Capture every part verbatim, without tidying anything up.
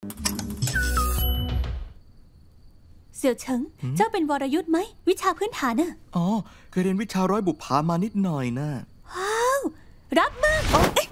เสี่ยวเฉิงเจ้าเป็นวรยุทธ์ไหมวิชาพื้นฐานน่ะอ๋อเคยเรียนวิชาร้อยบุปผามานิดหน่อยนะว้าวรับมาก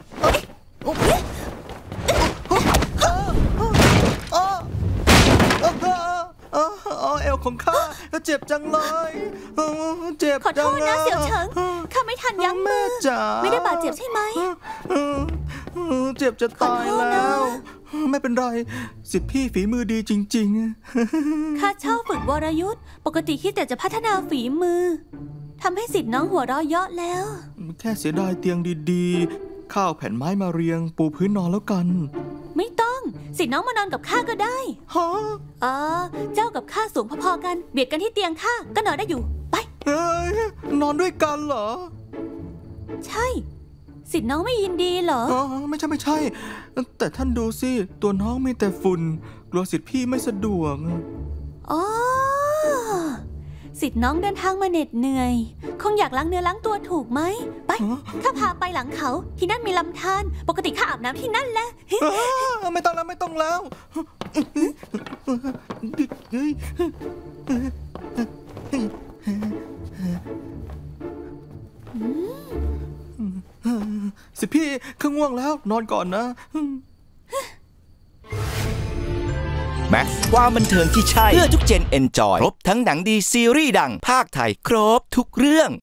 เอวของข้าเจ็บจังเลยเจ็บขอโทษนะเสี่ยวเฉิงข้าไม่ทันยั้งมือไม่ได้บาดเจ็บใช่ไหมเจ็บจะตายแล้วไม่เป็นไรสิทธิพี่ฝีมือดีจริงๆข้าชอบฝึกวรยุทธ์ปกติคิดแต่จะพัฒนาฝีมือทำให้สิทธิน้องหัวเราะเยาะแล้วแค่เสียดายเตียงดีๆข้าวแผ่นไม้มาเรียงปูพื้นนอนแล้วกันไม่ต้องสิทธิน้องมานอนกับข้าก็ได้ฮะเออเจ้ากับข้าสูงพอๆกันเบียดกันที่เตียงข้าก็นอนได้อยู่ไปเอ้ยนอนด้วยกันเหรอใช่สิทธิน้องไม่ยินดีเหรออ๋อไม่ใช่ไม่ใช่แต่ท่านดูสิตัวน้องมีแต่ฝุ่นกลัวสิทธิพี่ไม่สะดวกอ๋อสิทธิน้องเดินทางมาเหน็ดเหนื่อยคงอยากล้างเนื้อล้างตัวถูกไหมไปข้าพาไปหลังเขาที่นั่นมีลำธารปกติข้าอาบน้ำที่นั่นแหละไม่ต้องแล้วไม่ต้องแล้วสิพี่ข้าง่วงแล้วนอนก่อนนะแม็กซ์ความบันเทิงที่ใช่เพื่อทุกเจนเอนจอยครบทั้งหนังดีซีรีส์ดังภาคไทยครบทุกเรื่อง